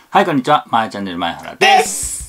はい、こんにちは。まやチャンネル前原です。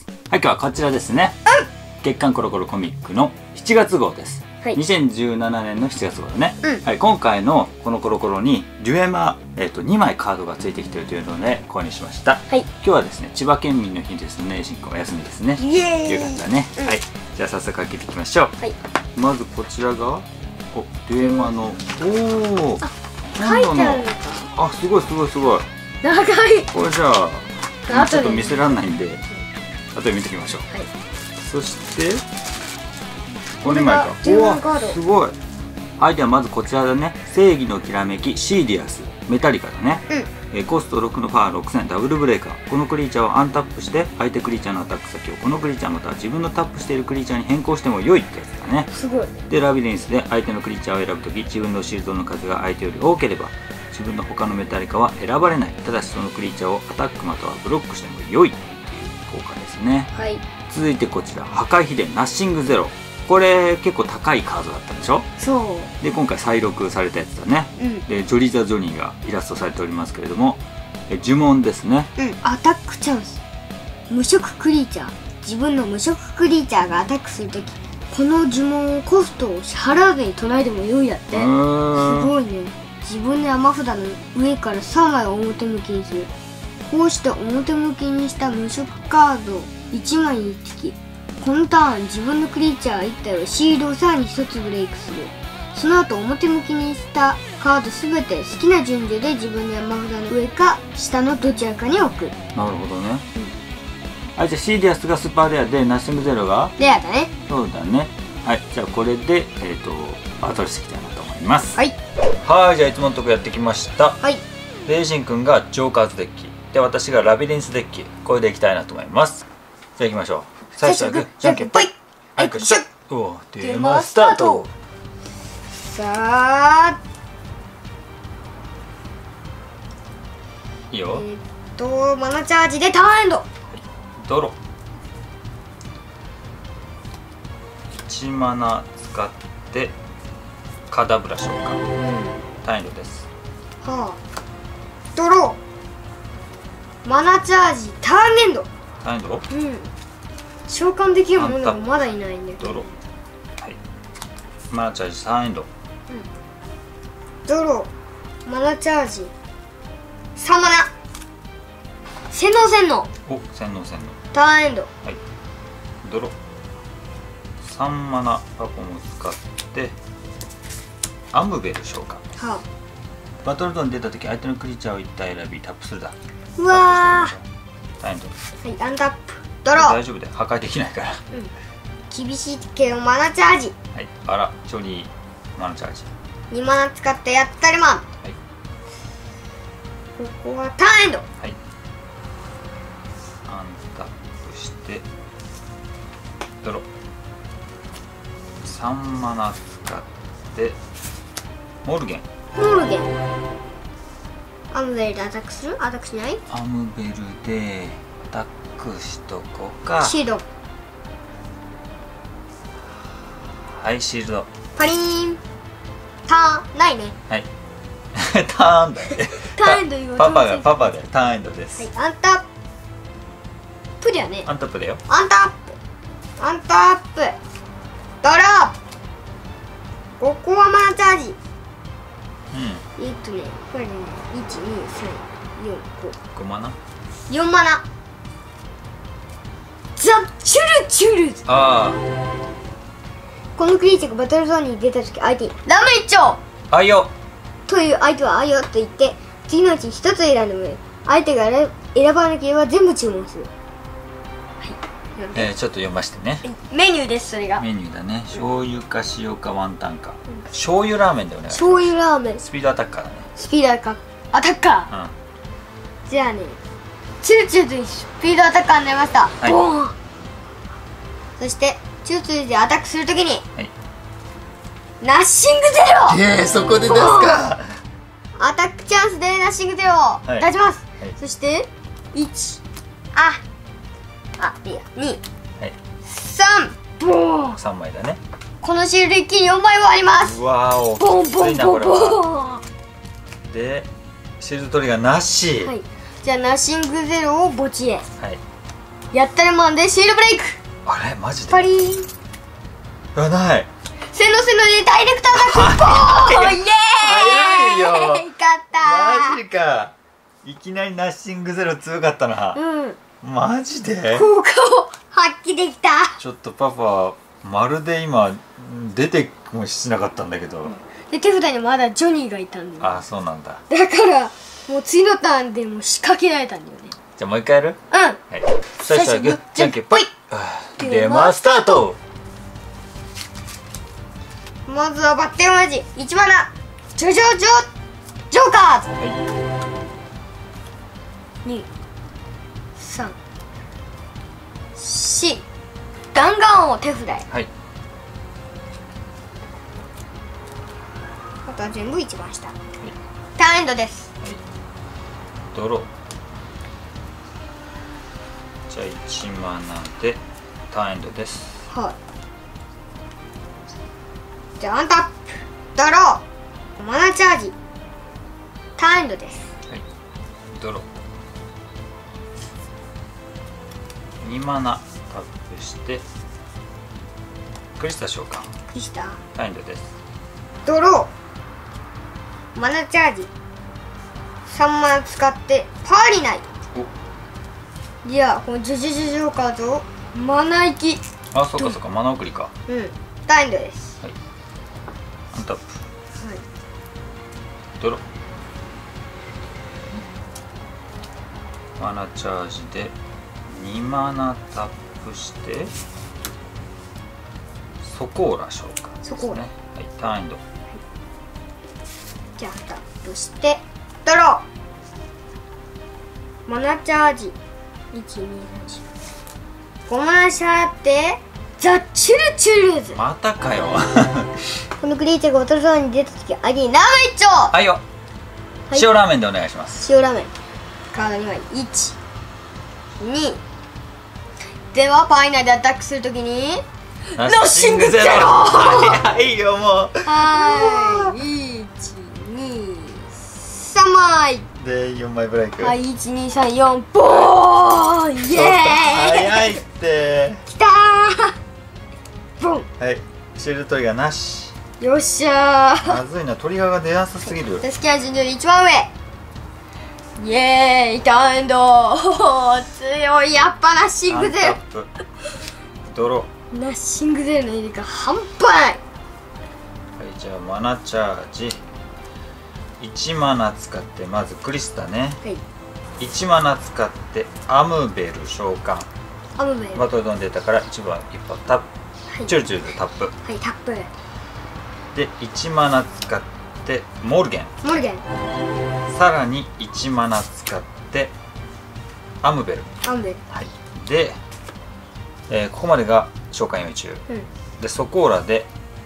はい、今日はこちらですね。月刊コロコロコミックの7月号です。はい、2017年の7月号だね。はい、今回のこのコロコロにデュエマ、2枚カードがついてきているというので購入しました。はい、今日はですね、千葉県民の日ですね。しんくんお休みですね。 イエーイ。 よかったね。はい、じゃあ早速開けていきましょう。はい、まずこちらがデュエマの書いてあるのか。 あ、すごいすごいすごい。 長い。 これじゃあちょっと見せられないんで後で見ていきましょう。はい、そしてこれ2枚か。おわ、すごい。相手はまずこちらだね。正義のきらめきシーディアスメタリカだね。コスト6のパワー6000ダブルブレーカー。このクリーチャーをアンタップして相手クリーチャーのアタック先をこのクリーチャーまたは自分のタップしているクリーチャーに変更しても良いってやつだね。 すごい。 でラビリンスで相手のクリーチャーを選ぶとき自分のシールドの数が相手より多ければ自分の他のメタリカは選ばれない。ただしそのクリーチャーをアタックまたはブロックしても良いっていう効果ですね。はい、続いてこちら破壊秘伝ナッシングゼロ。これ結構高いカードだったでしょ。そうで今回再録されたやつだね。でジョリザ・ジョニーがイラストされておりますけれども呪文ですね。 アタックチャンス。無色クリーチャー。自分の無色クリーチャーがアタックするときこの呪文をコストを支払わずに唱えても良いだって。すごいね。自分で山札の上から3枚を表向きにする。こうして表向きにした無色カード1枚につきこのターン自分のクリーチャー1体をシールドをさらに1つブレイクする。その後表向きにしたカードすべて好きな順序で自分の山札の上か下のどちらかに置く。 なるほどね。はい、じゃあシーディアスがスーパーレアでナッシングゼロがレアだね。 そうだね。はい、じゃあこれでバトルしていきたいなと思います。はい、じゃあいつものとこやってきました。はい、レイジン君がジョーカーズデッキで私がラビリンスデッキ、これでいきたいなと思います。じゃあいきましょう。最初はグーじゃんけんぽい。はい、こっちおデマスタート。 さあいいよ。 マナチャージでターンエンド。はい、 ドロ1マナ使ってカダブラ召喚。ターンエンドです。 はあ、ドローマナチャージターンエンド。 ターンエンド。 召喚できるものがまだいないんだよ。ドロー。はい、マナチャージターンエンド。 ドローマナチャージ3マナ洗脳洗脳。 お、洗脳洗脳。 ターンエンド。はい、 ドロー3マナパコム使ってアムベル召喚。はあ、バトルゾーンに出た時相手のクリーチャーを1体選びタップするだ。 うわー、ターンエンド。 はい、アンタップドロー。 大丈夫で破壊できないから。 厳しいけどマナチャージ。 はい、あらジョニーマナチャージ 2マナ使ってやったりマン。はい、ここはターンエンド。はい、 アンタップしてドロー3マナ使ってモルゲン。 アムベルでアタックする？アタックしない？ アムベルでアタックしとこうか。 シールド。 はい、シールドパリーン。ターンないね。はい。 ターンだね。 ターンエンド言う。 パパでターンエンドです。 はい、アンタップだよね。 アンタップだよ。 アンタップドロー。ここはマナチャージ。これね、 1、2、3、4、5 マナ。4マナ。ザ・チュルチュル。ああ。このクリーチャーがバトルゾーンに出た時相手にラメッチョあいよという相手はあいよと言って次のうち1つ選んでもいい。相手が選ばなければ全部注文する。 ちょっと読ましてね。 メニューです。それがメニューだね。醤油か塩かワンタンか。醤油ラーメンだよね。 醤油ラーメン。 スピードアタッカーだね。 スピードアタッカー。じゃあね、チュルチュルとスピードアタッカーになりました。ボーン。そしてチュルチュルでアタックするときにナッシングゼロ。 そこでですか。 アタックチャンスでナッシングゼロを出します。そして1いや2、3、ボーン。 3枚だね。 このシールド一気に4枚割ります。 わお、 ボンボンボンボン。 でシールドトリガーなし、はい、 じゃあナッシングゼロを墓地へ。 はい。 やったるマンでシールドブレイク。 あれマジでパリーン。 やない。 せのせのでダイレクターアタック。ボーイエーイ。 早いよ。 勝った。 マジか。いきなりナッシングゼロ強かったな。 うん。 マジで効果を発揮できた。 ちょっとパパまるで今出てもしなかったんだけど、 で手札にまだジョニーがいたんだよ。 あ、そうなんだ。 だからもう次のターンでもう仕掛けられたんだよね。 じゃあもう一回やる？ うん。 はい。最初はグーじゃんけんぽい。ではスタート。 まずはバッテン同じ1マナジョーカーズ。2、3、4弾丸王手札へ。 はい。 あとは全部一番下。ターンエンドです。 はい。ドロー。じゃあ1マナでターンエンドです。 はい。じゃあアンタップドローマナチャージターンエンドです。 はい。ドロー2マナタップしてクリスタ召喚クリスタターンエンドです。 ドローマナチャージ3マナ使ってパーリナイ。いやこのジョーカーズをマナ生き。 あ、そっかそっか、マナ送りか。 うん。ターンエンドです。 はい。アンタップ。 はい。 ドローマナチャージで2マナタップしてソコーラ召喚ですね。はい、ターンエンド。 じゃあタップしてドローマナチャージ1,2,3,4,5マナ支払ってザ・チュルチュルズ。 またかよ。 このクリーチャーが劣るそうに出た時アリーナーメンチョ。 はいよ、塩ラーメンでお願いします。 塩ラーメンカード2枚1、2ではパイナーでアタックするときにナッシングゼロ。 早いよもう。 はい、1、2、3枚で4枚ブレイク。 はい、1、2、3、4ボーン。イエーイ。 早いって。 きたー。ボン。 はい、シールドトリガーなし。 よっしゃー。 まずいな、トリガーが出やすすぎる。 助け合い順序で一番上。イエーイ、ターンエンド。強い、やっぱナッシングゼロ。 ドロー。ナッシングゼロの威力が半端ない。 はい、じゃあマナチャージ1マナ使ってまずクリスタね。はい、1マナ使ってアムベル召喚。 アムベルバトルドン出たから一番タップ、はい、チュルチュルでタップ。 はい、タップで1マナ使ってモルゲン。さらに1マナ使ってアムベル。はい、で、ここまでが召喚用意中、でソコーラで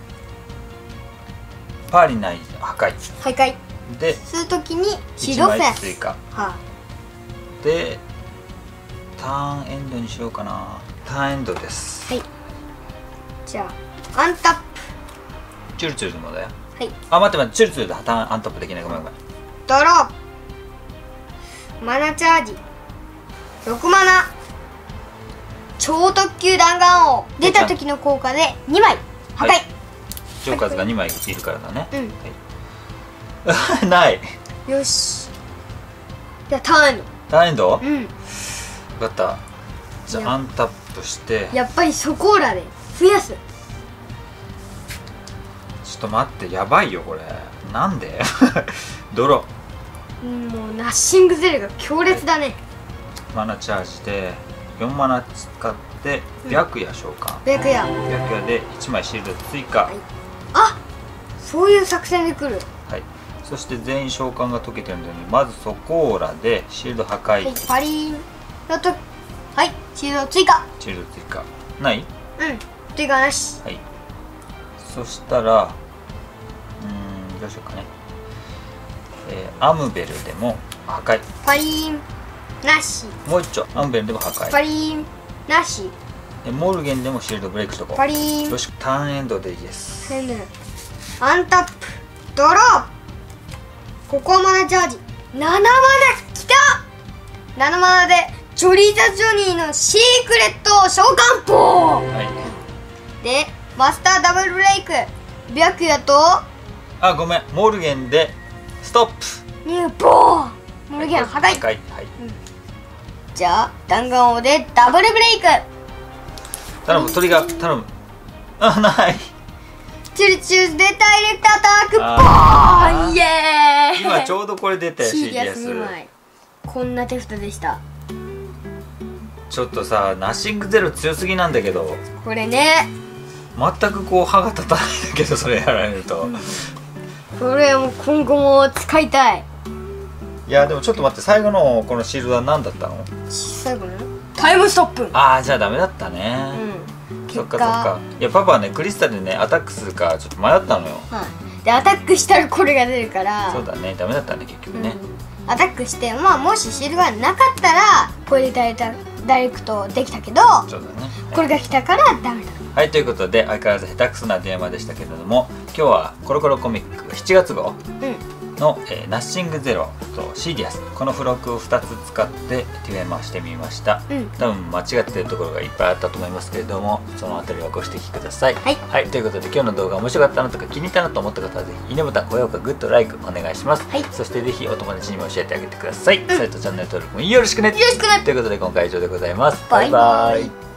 パーリナイ破壊でするときに 1枚追加、でターンエンドにしようかな。ターンエンドです。はい、 じゃあアンタップチュルチュルでもだよ。はい、あ、待ってチュルチュルでターンアンタップできない。ごめんドローマナチャージ6マナ超特急弾丸王出た時の効果で2枚破壊。 ジョーカーズが2枚いるからだね。うん。ない。 よし。じゃあターンエンド。 ターンエンド？ うん。 分かった。じゃあアンタップして。 やっぱりソコーラで増やす。 ちょっと待って、やばいよこれ。なんで？ドロー。もうナッシングゼロが強烈だね。 マナチャージで4マナ使って白夜召喚。 白夜で1枚シールド追加。 あ、そういう作戦で来る。 はい。そして全員召喚が解けてるので、まずソコーラでシールド破壊。はい、 パリーンのと、はい、シールド追加。 シールド追加ない？うん、 追加なし。 はい。そしたらどうしようかね。アムベルでも破壊。 パリーンなし。 もう一丁アムベルでも破壊。 パリーンなし。 モルゲンでもシールドブレイクしとこう。 パリーン。 よし、ターンエンドでいいです。 アンタップドロー。ここマナチャージ7マナきた。 7マナでジョリーザ・ジョニーのシークレット召喚砲、でマスターダブルブレイク白夜とごめん、モルゲンでストップニューボーモルゲン破壊、じゃあ弾丸王でダブルブレイク頼む、トリガー頼む。ないチュルチュルでダイレクトアタックボーン、イエーイ。 今ちょうどこれ出たよ、 CDS 2枚。こんな手札でした。 ちょっとさ、ナッシングゼロ強すぎなんだけど、 これね全くこう歯が立たないんだけど、それやられると、 これも今後も使いたい。 いやでもちょっと待って、最後のこのシールドは何だったの？ 最後のタイムストップ。 じゃあダメだったね。そっかそっか。いやパパはね、クリスタルでねアタックするかちょっと迷ったのよ。 でアタックしたらこれが出るから。そうだね、ダメだったね結局ね。 アタックしてもしシールがなかったらこれでダイレクトできたけど、 そうだね、 これが来たからダメだ。 はい、ということで相変わらず下手くそなテーマでしたけれども、今日はコロコロコミック7月号の、ナッシングゼロとシーディアス、この付録を2つ使ってテーマしてみました。多分間違ってるところがいっぱいあったと思いますけれども、そのあたりはご指摘ください。はい、ということで今日の動画面白かったなとか気に入ったなと思った方はぜひいいねボタン、高評価、グッド、ライクお願いします。そしてぜひお友達にも教えてあげてください。サイトチャンネル登録もよろしくね。ということで今回は以上でございます。バイバイ。